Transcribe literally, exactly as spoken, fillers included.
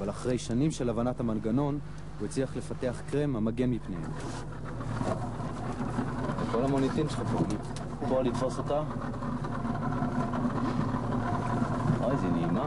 אבל אחרי שנים של הבנת המנגנון, הוא הצליח לפתח קרם המגן מפניהם. כל המוניטין שלך פה, פה לתפוס אותה. אוי, זה נעימה.